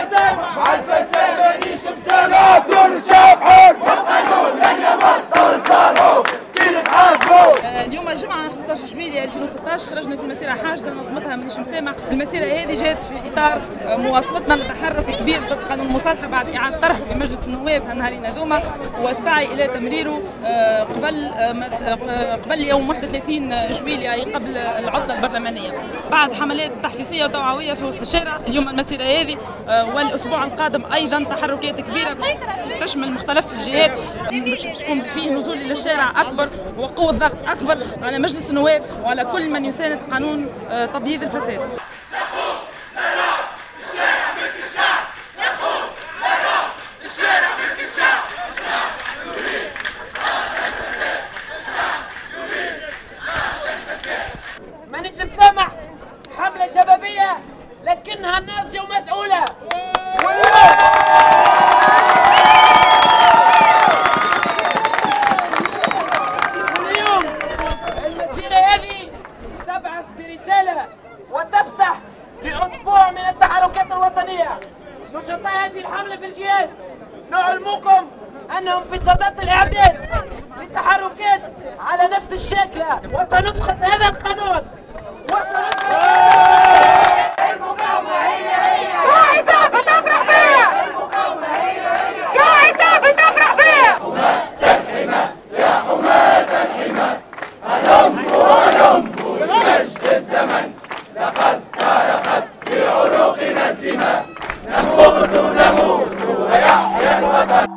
مسامح مع الفساد مانيش مسامح. تونس شعب حر والقانون لن يمر دور لصالحه كي نتحاسبوا. اليوم الجمعة 15 جويلية 2016 خرجنا في مسيرة حاشدة نظمتها مانيش مسامح. المسيرة هذه جات في إطار مواصلتنا لتحرك كبير ضد قانون المصالحة بعد إعادة طرحه في مجلس النواب هالنهارين هذوما والسعي إلى تمريره قبل يوم 31 جويلية أي قبل العطلة البرلمانية. بعد حملات تحسيسية وتوعوية في وسط الشارع اليوم المسيرة هذه والأسبوع القادم أيضا تحركات كبيرة باش تشمل مختلف الجهات باش تكون فيه نزول إلى الشارع أكبر وقوة ضغط أكبر على مجلس النواب وعلى كل من يساند قانون تبييض الفساد. مانيش مسامح حملة شبابية لكنها ناضجة ومسؤولة. واليوم المسيرة هذه تبعث برسالة وتفتح لأسبوع من التحركات الوطنية. نشطاء هذه الحملة في الجهاد نعلمكم أنهم بصدد الإعداد لتحركات على نفس الشكلة وسنسقط هذا القانون المقاومة هي كويسة بتفرح بيها. المقاومة هي كويسة بتفرح بيها. حماة الحمى يا حماة الحمى هلموا بمجد الزمن لقد صرخت في عروقنا الدماء. نموت ويحيا الوطن.